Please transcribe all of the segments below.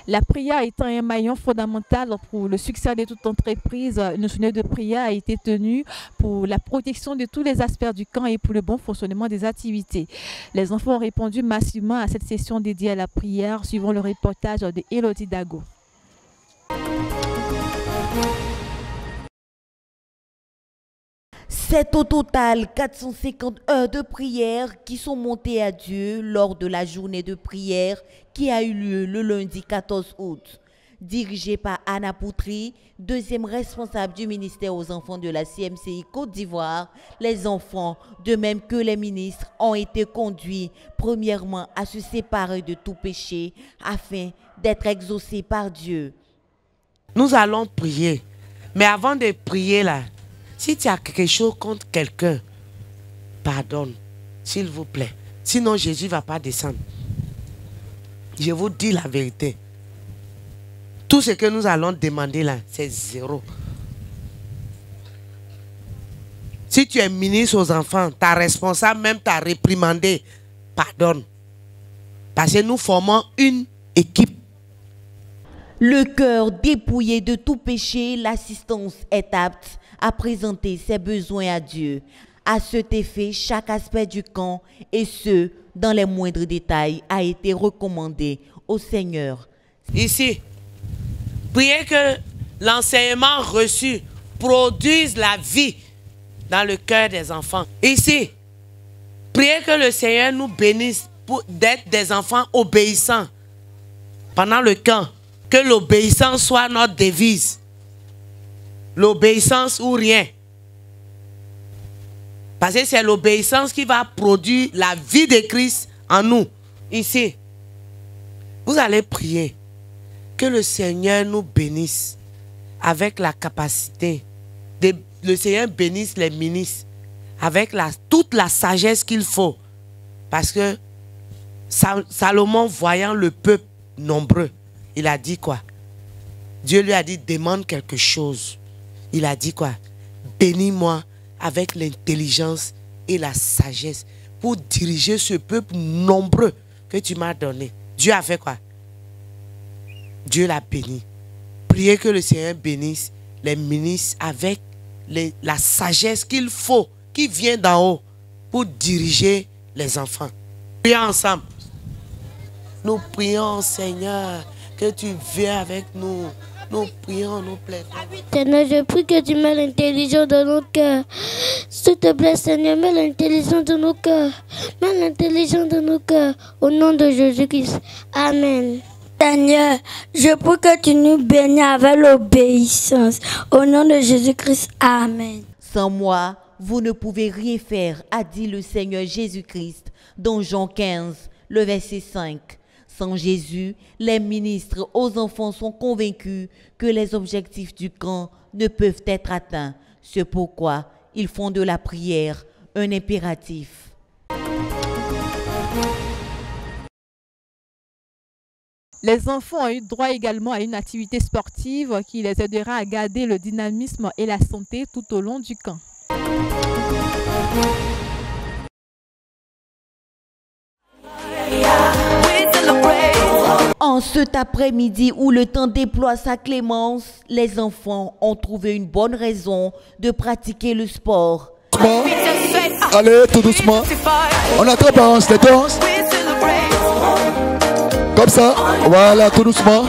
La prière étant un maillon fondamental pour le succès de toute entreprise, une journée de prière a été tenue pour la protection de tous les aspects du camp et pour le bon fonctionnement des activités. Les enfants ont répondu massivement à cette session dédiée à la prière, suivant le reportage de Elodie Dago. C'est au total 450 heures de prière qui sont montées à Dieu lors de la journée de prière qui a eu lieu le lundi 14 août. Dirigée par Anna Poutry, deuxième responsable du ministère aux enfants de la CMCI Côte d'Ivoire, les enfants, de même que les ministres, ont été conduits premièrement à se séparer de tout péché afin d'être exaucés par Dieu. Nous allons prier, mais avant de prier là, si tu as quelque chose contre quelqu'un, pardonne, s'il vous plaît. Sinon, Jésus ne va pas descendre. Je vous dis la vérité. Tout ce que nous allons demander là, c'est zéro. Si tu es ministre aux enfants, ta responsable même t'a réprimandé, pardonne. Parce que nous formons une équipe. Le cœur dépouillé de tout péché, l'assistance est apte à présenter ses besoins à Dieu. À cet effet, chaque aspect du camp, et ce, dans les moindres détails, a été recommandé au Seigneur. Ici, priez que l'enseignement reçu produise la vie dans le cœur des enfants. Ici, priez que le Seigneur nous bénisse d'être des enfants obéissants pendant le camp. Que l'obéissance soit notre devise. L'obéissance ou rien. Parce que c'est l'obéissance qui va produire la vie de Christ en nous. Ici, vous allez prier que le Seigneur nous bénisse avec la capacité. Le Seigneur bénisse les ministres avec toute la sagesse qu'il faut. Parce que Salomon, voyant le peuple nombreux, il a dit quoi? Dieu lui a dit, demande quelque chose. Il a dit quoi? Bénis-moi avec l'intelligence et la sagesse pour diriger ce peuple nombreux que tu m'as donné. Dieu a fait quoi? Dieu l'a béni. Priez que le Seigneur bénisse les ministres avec la sagesse qu'il faut, qui vient d'en haut pour diriger les enfants. Prions ensemble. Nous prions, Seigneur, que tu viens avec nous. Nous prions, nous plaidons. Seigneur, je prie que tu mets l'intelligence dans nos cœurs. S'il te plaît, Seigneur, mets l'intelligence dans nos cœurs. Mets l'intelligence dans nos cœurs. Au nom de Jésus-Christ. Amen. Seigneur, je prie que tu nous bénisses avec l'obéissance. Au nom de Jésus-Christ. Amen. Sans moi, vous ne pouvez rien faire, a dit le Seigneur Jésus-Christ dans Jean 15, le verset 5. Sans Jésus, les ministres aux enfants sont convaincus que les objectifs du camp ne peuvent être atteints. C'est pourquoi ils font de la prière un impératif. Les enfants ont eu droit également à une activité sportive qui les aidera à garder le dynamisme et la santé tout au long du camp. En cet après-midi où le temps déploie sa clémence, les enfants ont trouvé une bonne raison de pratiquer le sport. Allez, tout doucement. On attrape en se danse. Comme ça. Voilà, tout doucement.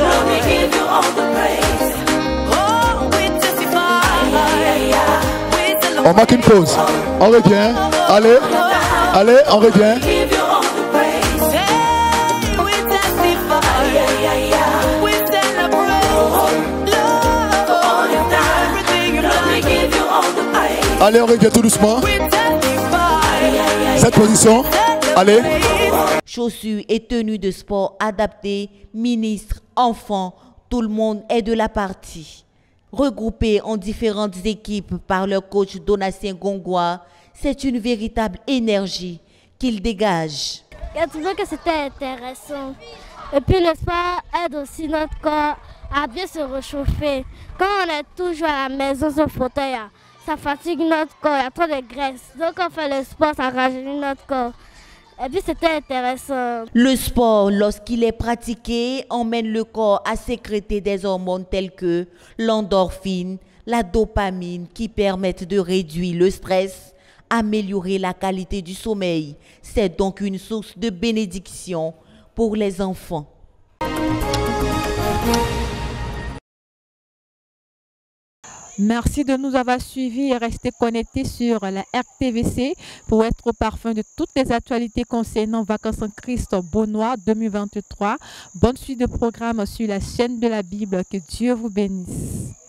On marque une pause. On revient. Allez. Allez, on revient. Allez, on revient tout doucement. Cette position. Allez. Chaussures et tenues de sport adaptées, ministres, enfants, tout le monde est de la partie. Regroupés en différentes équipes par leur coach Donatien Gongwa, c'est une véritable énergie qu'ils dégagent. J'ai trouvé que c'était intéressant. Et puis le sport aide aussi notre corps à bien se réchauffer. Quand on est toujours à la maison sur le fauteuil, ça fatigue notre corps, il y a trop de graisse. Donc on fait le sport, ça rajeunit notre corps. Et puis c'était intéressant. Le sport, lorsqu'il est pratiqué, emmène le corps à sécréter des hormones telles que l'endorphine, la dopamine qui permettent de réduire le stress, améliorer la qualité du sommeil. C'est donc une source de bénédiction pour les enfants. Merci de nous avoir suivis et restez connectés sur la RTVC pour être au parfum de toutes les actualités concernant Vacances en Christ Beaunois 2023. Bonne suite de programme sur la chaîne de la Bible. Que Dieu vous bénisse.